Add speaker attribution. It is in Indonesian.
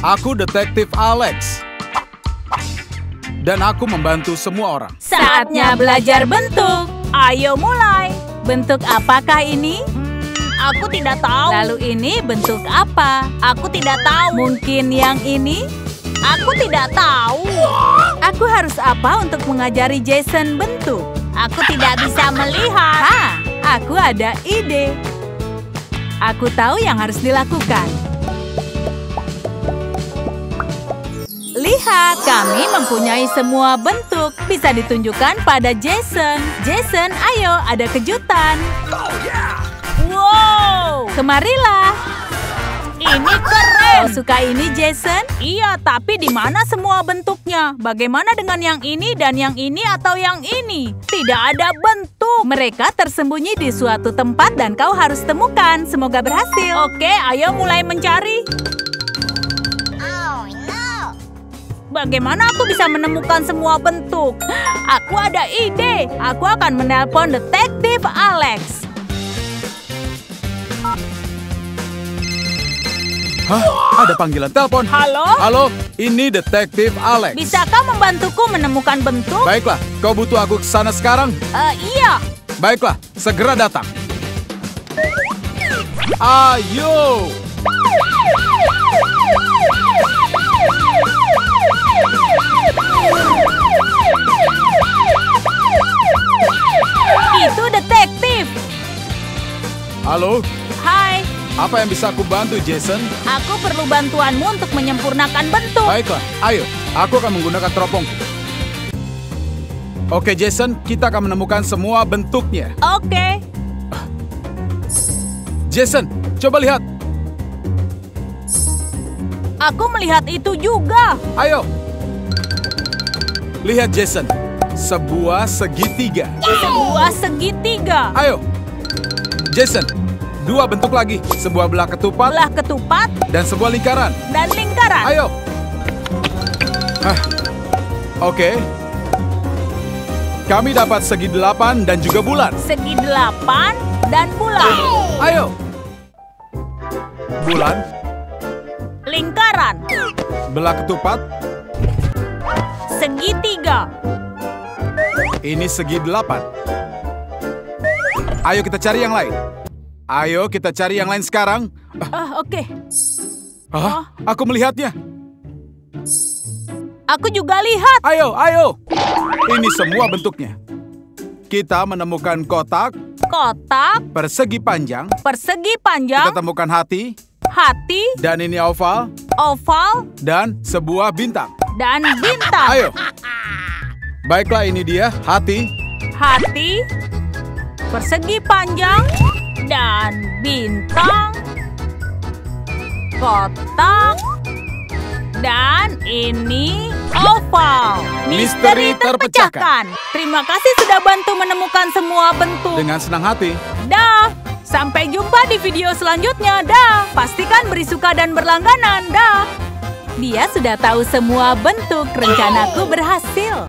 Speaker 1: Aku Detektif Alex. Dan aku membantu semua orang.
Speaker 2: Saatnya belajar bentuk. Ayo mulai. Bentuk apakah ini?
Speaker 3: Aku tidak tahu.
Speaker 2: Lalu ini bentuk apa?
Speaker 3: Aku tidak tahu.
Speaker 2: Mungkin yang ini?
Speaker 3: Aku tidak tahu.
Speaker 2: Aku harus apa untuk mengajari Jason bentuk?
Speaker 3: Aku tidak bisa melihat.
Speaker 2: Aku ada ide. Aku tahu yang harus dilakukan. Lihat, kami mempunyai semua bentuk. Bisa ditunjukkan pada Jason. Jason, ayo, ada kejutan.
Speaker 3: Wow!
Speaker 2: Kemarilah.
Speaker 3: Ini keren.
Speaker 2: Kau suka ini, Jason?
Speaker 3: Iya, tapi di mana semua bentuknya? Bagaimana dengan yang ini dan yang ini atau yang ini? Tidak ada bentuk.
Speaker 2: Mereka tersembunyi di suatu tempat dan kau harus temukan. Semoga berhasil.
Speaker 3: Oke, ayo mulai mencari. Bagaimana aku bisa menemukan semua bentuk? Aku ada ide. Aku akan menelpon Detektif Alex.
Speaker 1: Hah? Ada panggilan telepon.
Speaker 3: Halo?
Speaker 1: Halo, ini Detektif Alex.
Speaker 3: Bisakah membantuku menemukan bentuk?
Speaker 1: Baiklah, kau butuh aku ke sana sekarang?
Speaker 3: Iya.
Speaker 1: Baiklah, segera datang. Ayo!
Speaker 3: Itu detektif.
Speaker 1: Halo,
Speaker 3: Hai,
Speaker 1: apa yang bisa aku bantu, Jason?
Speaker 3: aku perlu bantuanmu untuk menyempurnakan bentuk.
Speaker 1: Baiklah, ayo. Aku akan menggunakan teropongku. Oke, Jason, kita akan menemukan semua bentuknya.
Speaker 3: Oke.
Speaker 1: Jason, coba lihat.
Speaker 3: Aku melihat itu juga.
Speaker 1: Ayo. Lihat, Jason. Sebuah segitiga.
Speaker 3: Sebuah segitiga.
Speaker 1: Ayo. Jason, dua bentuk lagi. Sebuah belah ketupat
Speaker 3: Belah ketupat
Speaker 1: dan sebuah lingkaran.
Speaker 3: dan lingkaran.
Speaker 1: Ayo. Oke. Kami dapat segi 8 dan juga bulan.
Speaker 3: Segi 8 dan bulan.
Speaker 1: Ayo. Bulan,
Speaker 3: Lingkaran.
Speaker 1: belah ketupat,
Speaker 3: Segitiga.
Speaker 1: ini segi 8. Ayo kita cari yang lain. Ayo kita cari yang lain sekarang.
Speaker 3: Oke.
Speaker 1: Aku melihatnya.
Speaker 3: Aku juga lihat.
Speaker 1: Ayo, ayo. Ini semua bentuknya. Kita menemukan kotak,
Speaker 3: Kotak,
Speaker 1: persegi panjang,
Speaker 3: persegi
Speaker 1: kita
Speaker 3: panjang,
Speaker 1: temukan hati,
Speaker 3: hati,
Speaker 1: dan ini oval,
Speaker 3: oval,
Speaker 1: dan sebuah bintang.
Speaker 3: dan bintang.
Speaker 1: Ayo. Baiklah, ini dia hati.
Speaker 3: Hati, persegi panjang, dan bintang, kotak, dan ini oval.
Speaker 1: Misteri terpecahkan.
Speaker 3: Terima kasih sudah bantu menemukan semua bentuk.
Speaker 1: Dengan senang hati.
Speaker 3: Dah, sampai jumpa di video selanjutnya. Dah, pastikan beri suka dan berlangganan. Dah.
Speaker 2: Dia sudah tahu semua bentuk. Rencanaku berhasil.